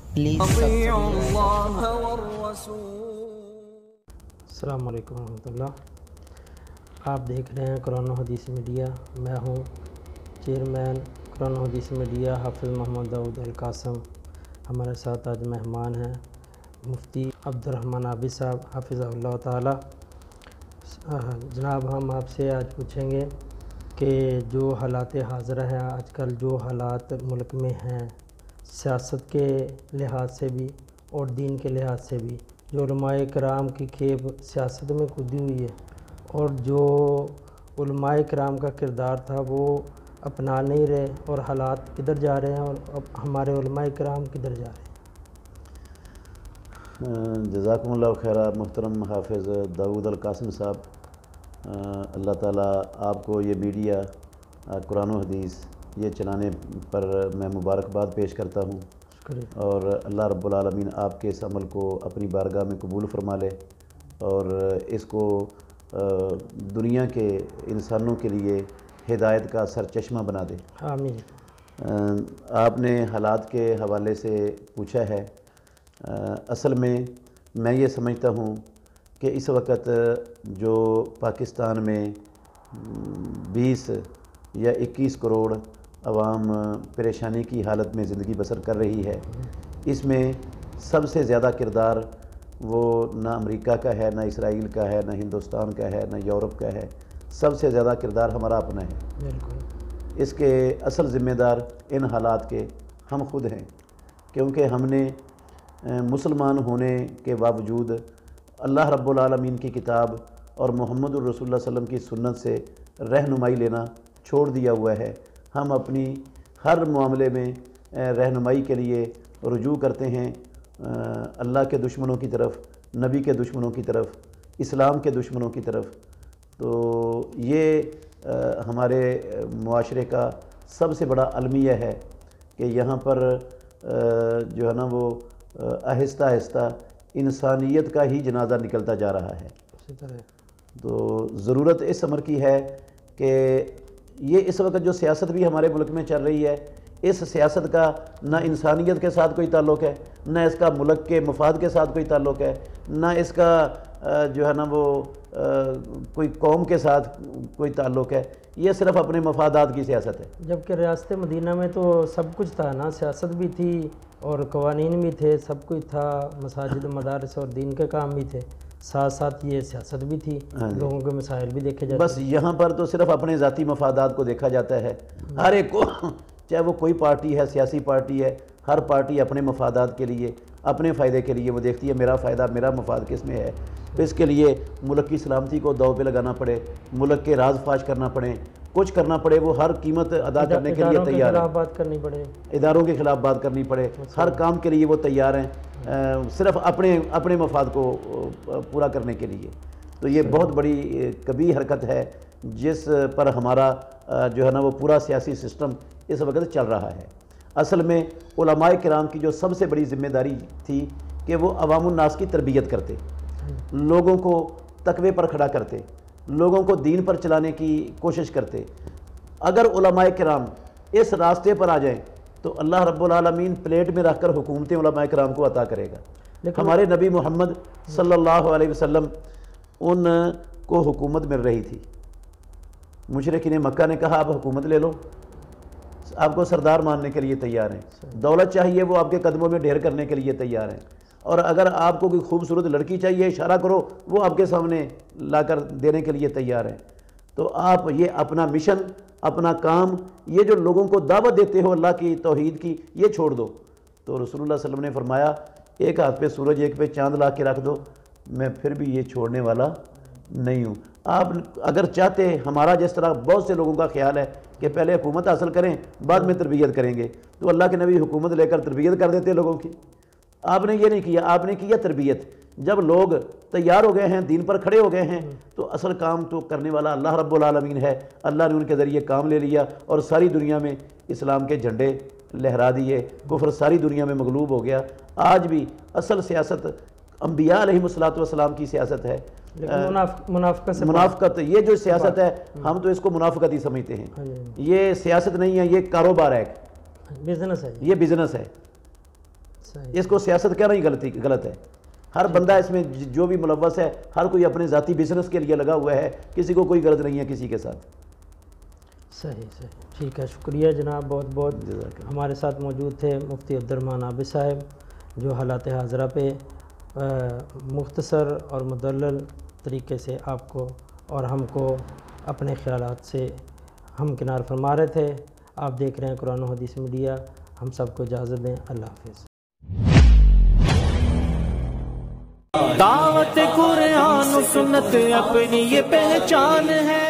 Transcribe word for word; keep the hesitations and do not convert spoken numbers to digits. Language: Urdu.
پلیز السلام علیکم ورحمۃ اللہ. آپ دیکھ رہے ہیں قرآن و حدیث میڈیا. میں ہوں چیئرمین قرآن و حدیث میڈیا حافظ محمد داؤد القاسم. ہمارے ساتھ آج مہمان ہیں مفتی عبد الرحمن عابد صاحب حافظ اللہ تعالی. جناب ہم آپ سے آج پوچھیں گے کہ جو حالات حاضرہ ہیں آج کل، جو حالات ملک میں ہیں سیاست کے لحاظ سے بھی اور دین کے لحاظ سے بھی، جو علماء کرام کی کھیپ سیاست میں کودی ہوئی ہے اور جو علماء کرام کا کردار تھا وہ اپنا نہیں رہے، اور حالات کدھر جا رہے ہیں اور اب ہمارے علماء کرام کدھر جا رہے ہیں. جزاکم اللہ خیرہ محترم حافظ داؤد القاسم صاحب. اللہ تعالیٰ آپ کو یہ میڈیا قرآن و حدیث یہ چلانے پر میں مبارکباد پیش کرتا ہوں، اور اللہ رب العالمین آپ کے اس عمل کو اپنی بارگاہ میں قبول فرما لے اور اس کو دنیا کے انسانوں کے لیے ہدایت کا سرچشمہ بنا دے. آمین. آپ نے حالات کے حوالے سے پوچھا ہے. اصل میں میں یہ سمجھتا ہوں کہ اس وقت جو پاکستان میں بیس یا اکیس کروڑ عوام پریشانی کی حالت میں زندگی بسر کر رہی ہے، اس میں سب سے زیادہ کردار وہ نہ امریکہ کا ہے، نہ اسرائیل کا ہے، نہ ہندوستان کا ہے، نہ یورپ کا ہے. سب سے زیادہ کردار ہمارا اپنا ہے. بالکل. اس کے اصل ذمہ دار ان حالات کے ہم خود ہیں، کیونکہ ہم نے مسلمان ہونے کے باوجود اللہ رب العالمین کی کتاب اور محمد الرسول اللہ صلی اللہ علیہ وسلم کی سنت سے رہنمائی لینا چھوڑ دیا ہوا ہے. ہم اپنی ہر معاملے میں رہنمائی کے لیے رجوع کرتے ہیں اللہ کے دشمنوں کی طرف، نبی کے دشمنوں کی طرف، اسلام کے دشمنوں کی طرف. تو یہ ہمارے معاشرے کا سب سے بڑا المیہ ہے کہ یہاں پر جو ہے نا وہ آہستہ آہستہ انسانیت کا ہی جنازہ نکلتا جا رہا ہے. اسی طرح تو ضرورت اس امر کی ہے کہ یہ اس وقت جو سیاست بھی ہمارے ملک میں چل رہی ہے، اس سیاست کا نہ انسانیت کے ساتھ کوئی تعلق ہے، نہ اس کا ملک کے مفاد کے ساتھ کوئی تعلق ہے، نہ اس کا جو ہے نا وہ کوئی قوم کے ساتھ کوئی تعلق ہے. یہ صرف اپنے مفادات کی سیاست ہے. جبکہ ریاست مدینہ میں تو سب کچھ تھا نا، سیاست بھی تھی اور قوانین بھی تھے، سب کچھ تھا، مساجد مدارس اور دین کے کام بھی تھے، ساتھ ساتھ یہ سیاست بھی تھی، لوگوں کے مسائل بھی دیکھے جاتے. بس یہاں پر تو صرف اپنے ذاتی مفادات کو دیکھا جاتا ہے. ہر ایک کو، چاہے وہ کوئی پارٹی ہے، سیاسی پارٹی ہے، ہر پارٹی اپنے مفادات کے لیے، اپنے فائدے کے لیے وہ دیکھتی ہے میرا فائدہ، میرا مفاد کس میں ہے. تو اس کے لیے ملک کی سلامتی کو داؤ پہ لگانا پڑے، ملک کے راز فاش کرنا پڑے، کچھ کرنا پڑے، وہ ہر قیمت ادا کرنے کے لیے تیار ہیں. اداروں کے خلاف بات کرنی پڑے، اداروں کے خلاف بات کرنی پڑے، ہر کام کے لیے وہ تیار ہیں، صرف اپنے اپنے مفاد کو پورا کرنے کے لیے. تو یہ بہت بڑی کبھی حرکت ہے جس پر ہمارا جو ہے نا وہ پورا سیاسی سسٹم اس وقت چل رہا ہے. اصل میں علماء کرام کی جو سب سے بڑی ذمہ داری تھی کہ وہ عوام الناس کی تربیت کرتے، لوگوں کو تقوی پر کھڑا کرتے، لوگوں کو دین پر چلانے کی کوشش کرتے. اگر علماء کرام اس راستے پر آ جائیں تو اللہ رب العالمین پلیٹ میں رکھ کر حکومتیں علماء کرام کو عطا کرے گا. ہمارے نبی محمد صلی اللہ علیہ وسلم ان کو حکومت مل رہی تھی. مشرکین مکہ نے کہا آپ حکومت لے لو، آپ کو سردار ماننے کے لیے تیار ہیں، دولت چاہیے وہ آپ کے قدموں میں ڈھیر کرنے کے لیے تیار ہیں، اور اگر آپ کو کوئی خوبصورت لڑکی چاہیے اشارہ کرو وہ آپ کے سامنے لا کر دینے کے لیے تیار ہیں. تو آپ یہ اپنا مشن، اپنا کام، یہ جو لوگوں کو دعوت دیتے ہو اللہ کی توحید کی، یہ چھوڑ دو. تو رسول اللہ صلی اللہ علیہ وسلم نے فرمایا ایک ہاتھ پہ سورج ایک پہ چاند لا کے رکھ دو، میں پھر بھی یہ چھوڑنے والا نہیں ہوں. آپ اگر چاہتے، ہمارا جس طرح بہت سے لوگوں کا خیال ہے کہ پہلے حکومت حاصل کریں بعد میں تربیت کریں گے، تو اللہ کے نبی حکومت لے کر تربیت کر دیتے لوگوں کی. آپ نے یہ نہیں کیا، آپ نے کیا تربیت. جب لوگ تیار ہو گئے ہیں، دین پر کھڑے ہو گئے ہیں، تو اصل کام تو کرنے والا اللہ رب العالمین ہے. اللہ نے ان کے ذریعے کام لے لیا اور ساری دنیا میں اسلام کے جھنڈے لہرا دیے، کفر ساری دنیا میں مغلوب ہو گیا. آج بھی اصل سیاست انبیاء علیہ الصلوۃ والسلام کی سیاست ہے. منافقت سے منافقت یہ جو سیاست ہے ہم تو اس کو منافقت ہی سمجھتے ہیں. یہ سیاست نہیں ہے، یہ کاروبار ہے، بزنس ہے، یہ بزنس ہے. اس کو سیاست کہنا ہی غلطی غلط ہے. ہر بندہ اس میں جو بھی ملوث ہے ہر کوئی اپنے ذاتی بزنس کے لیے لگا ہوا ہے, کسی کو کوئی غرض نہیں ہے کسی کے ساتھ. صحیح صحیح ٹھیک ہے, شکریہ جناب, بہت بہت. ہمارے ساتھ موجود تھے مفتی عبدالرحمن عابد صاحب, جو حالات حاضرہ پہ مختصر اور مدلل طریقے سے آپ کو اور ہم کو اپنے خیالات سے ہم کنار فرما رہے تھے. آپ دیکھ رہے ہیں قرآن و حدیث میڈیا. ہم سب کو اجازت دیں. اللہ حافظ. دعوت قرآن و سنت اپنی یہ پہچان ہے.